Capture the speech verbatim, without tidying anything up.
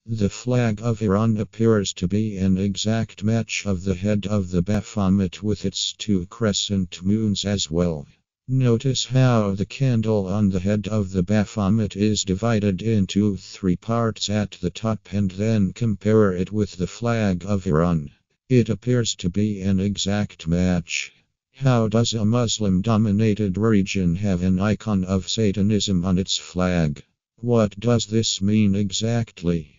The flag of Iran appears to be an exact match of the head of the Baphomet with its two crescent moons as well. Notice how the candle on the head of the Baphomet is divided into three parts at the top, and then compare it with the flag of Iran. It appears to be an exact match. How does a Muslim-dominated region have an icon of Satanism on its flag? What does this mean exactly?